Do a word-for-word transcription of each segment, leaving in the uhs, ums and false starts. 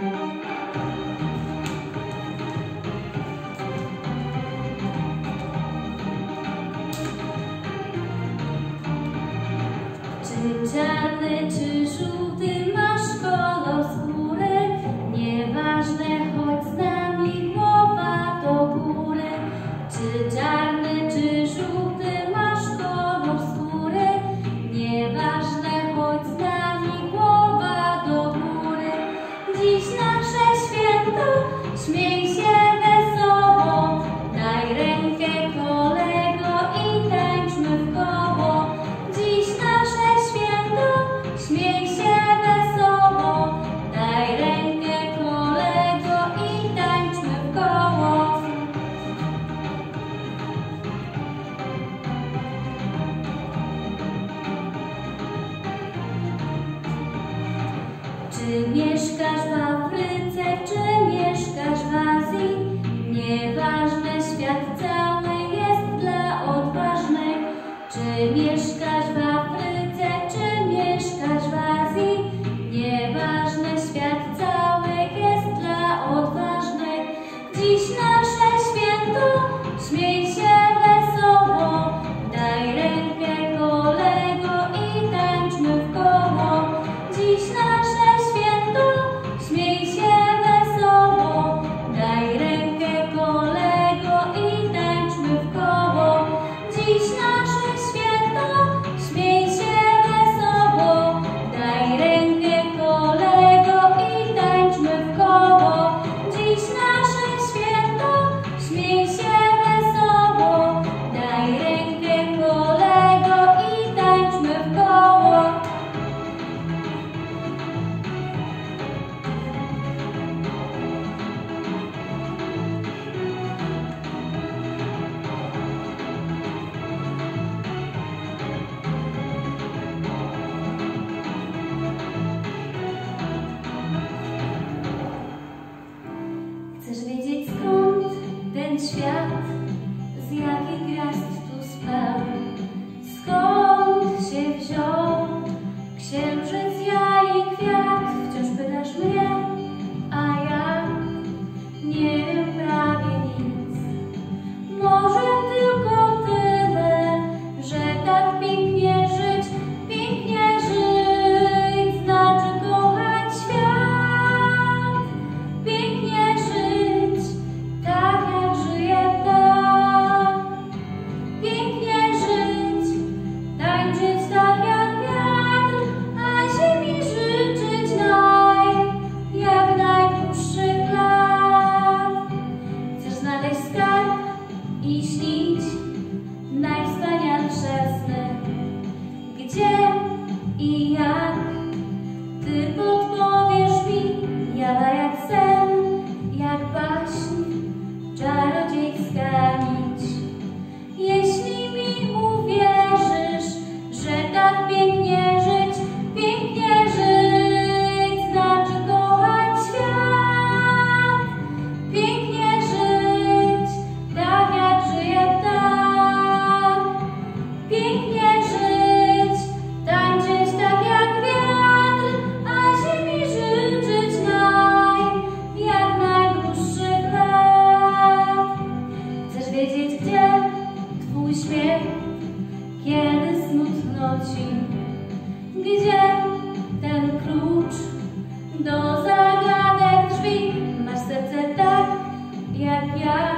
Czy czarny, czy żółty masz kolor skóry? Nieważne, chodź z nami, głowa do góry. Czy czarny, czy żółty masz kolor skóry? Nieważne, chodź z nami, głowa do góry. Dziś nasze święto, śmiej się wesoło, daj rękę kolego i tańczmy w koło. Dziś nasze święto, śmiej się wesoło, daj rękę kolego i tańczmy w koło. Czy mieszkasz w Afryce, czy mieszkasz w Azji? Nieważne, świat cały jest dla odważnych. Czy mieszkasz w Afryce, czy mieszkasz w Azji? Nieważne, świat cały jest dla odważnych. Dziś nasze święto, śmiej się wesoło, daj rękę kolego i tańczmy w koło. Dziś nasze święto, śmiej się wesoło, daj rękę kolego i tańczmy w koło. Dziś nasze święto, śmiej się wesoło, daj rękę kolego i tańczmy w koło. Dziś nasze święto, śmiej się wesoło, daj rękę kolego i tańczmy w koło. Chcesz wiedzieć, skąd ten świat, z jakich gwiazd tu spał? Skąd się wziął księżyc, ja i kwiat? Wciąż pytasz mnie, a ja nie wiem prawie nic. Może tylko tyle, że tak pięknie żyć, pięknie żyć, znaczy kochać świat. Pięknie żyć, tak jak żyje ptak. Pięknie żyć, tańczyć tak jak wiatr, a ziemi życzyć naj, jak najdłuższych lat. Chcesz znaleźć skarb i śnić najwspanialsze sny. Gdzie i jak? Ty podpowiesz mi, jawa jak sen, jak baśń, czarodziejska nić. Jeśli mi uwierzysz, że tak pięknie żyć, pięknie żyć, znaczy kochać świat. Pięknie żyć, tak jak żyje ptak. Pięknie żyć, tańczyć tak jak wiatr, a ziemi życzyć naj, jak najdłuższych lat. Chcesz wiedzieć, gdzie twój śmiech, kiedy smutno ci? Gdzie ten klucz do zagadek drzwi? Masz serce tak, jak ja,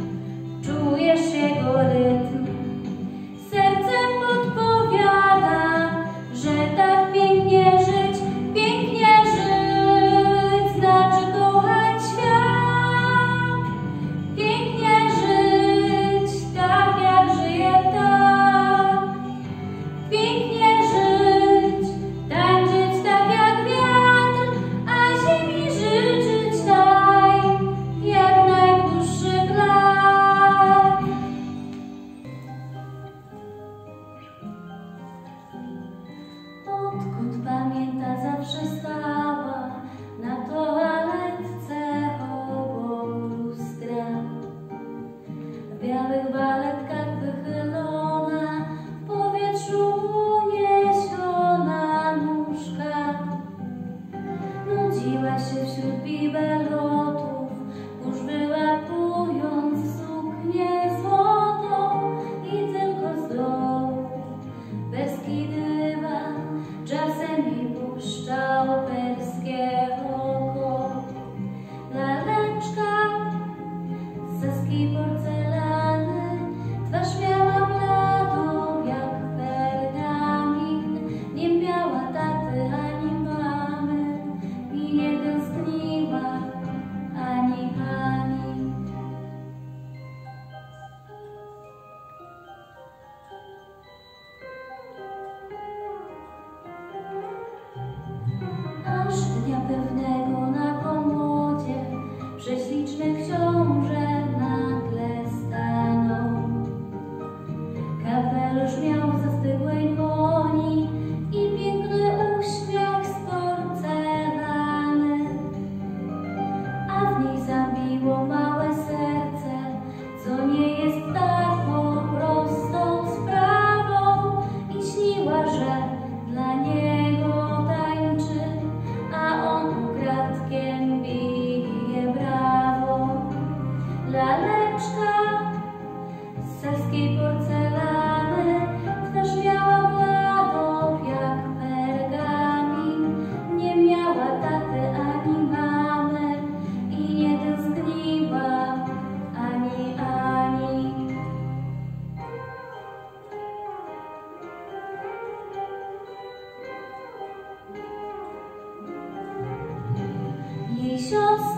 czujesz jego rytm. Sercem podpowiada, że tak pięknie żyć, pięknie żyć, znaczy kochać świat. Pięknie żyć, tak jak żyje ptak. Pięknie żyć, tańczyć tak jak wiatr, a ziemi życzyć naj, jak najdłuższych lat. Odkąd pamięta, zawsze stała na toaletce obok lustra. W białych waletkach wychylona, w powietrzu uniesiona nóżka. Nudziła się wśród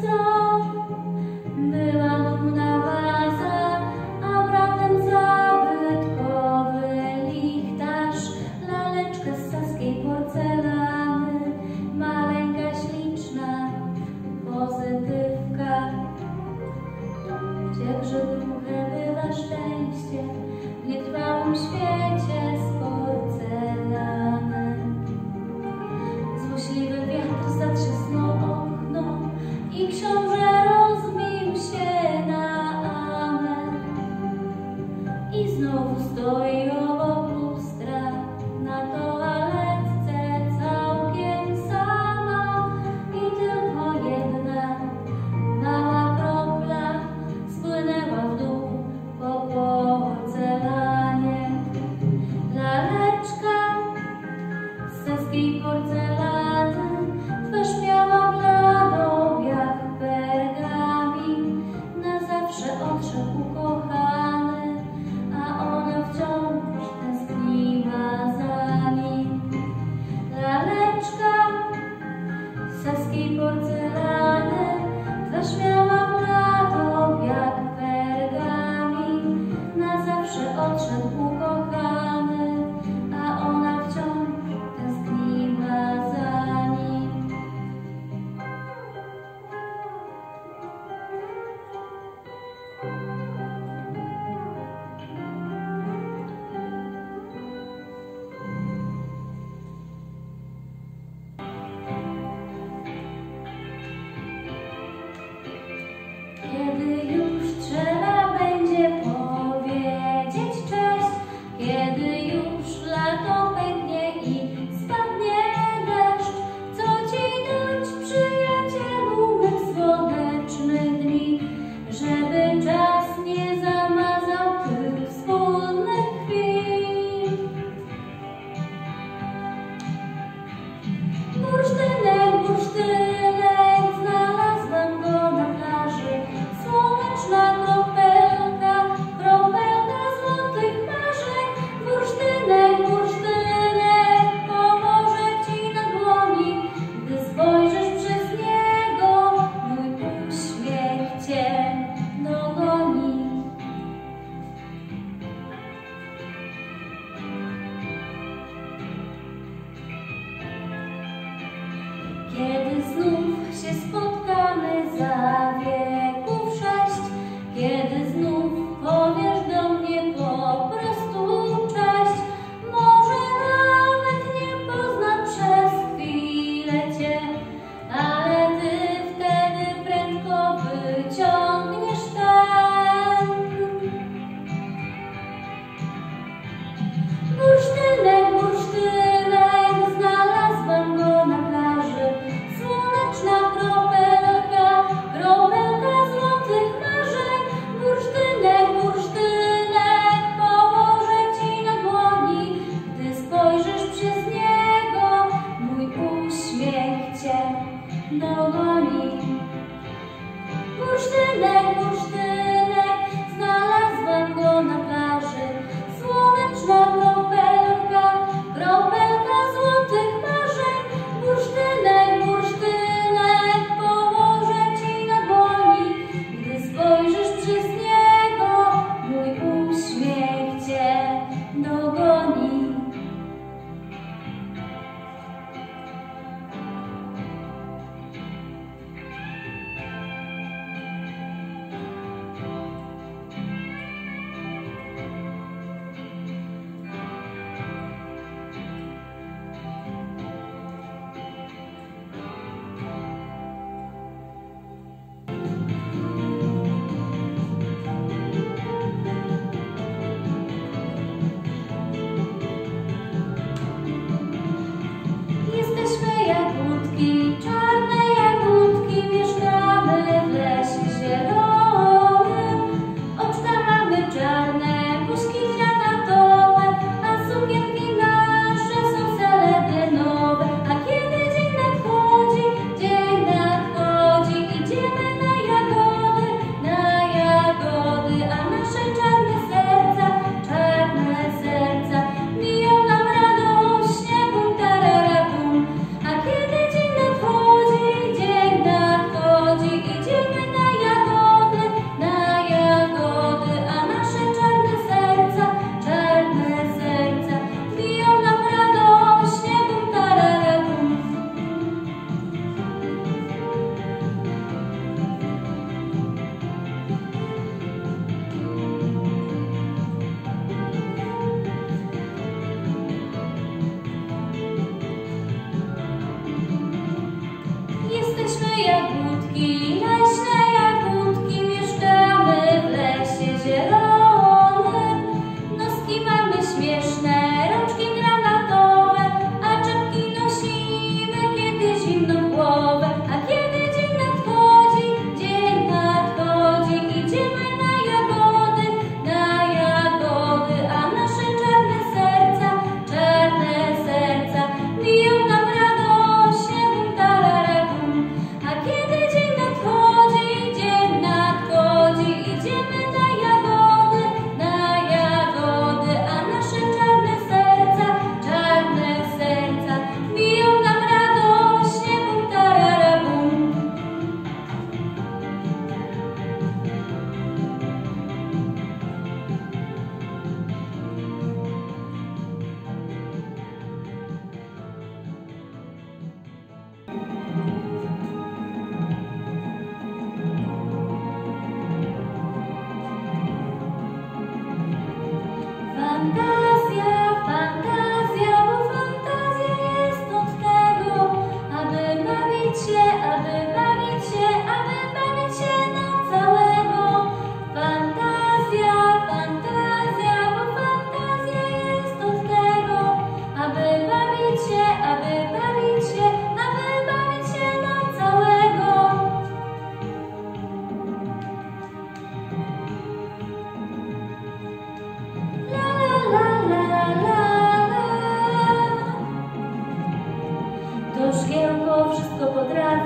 sto. Była dumna waza, a bratem zabytkowy lichtarz, laleczka z saskiej porcelany, maleńka, śliczna pozytywka. Gdzie brzuchem bywa szczęście w nietrwałym świecie z porcelany. Złośliwy wiatr zatrzasnął okno i książę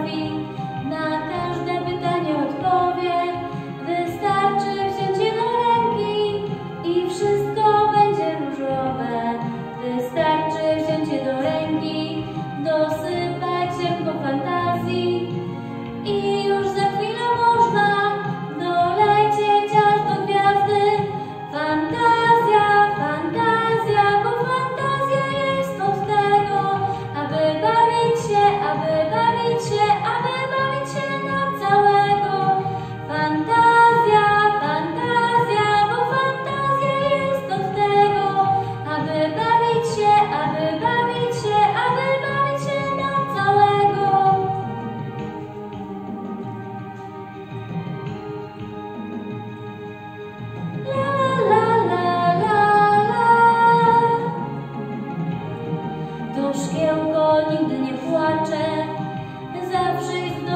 potrafi, na każde pytanie odpowie. Wystarczy wziąć je do ręki i wszystko będzie różowe. Wystarczy wziąć je do ręki, dosypać ziarnko fantazji i już za chwilę można dolecieć aż do gwiazdy. Fantazja, fantazja, bo fantazja jest od tego, aby bawić się, aby bawić się, aby bawić się na całego. Fantazja, fantazja, bo fantazja jest od tego, aby bawić się, aby bawić się, aby bawić się na całego. To szkiełko nigdy nie płacze, zawsze jest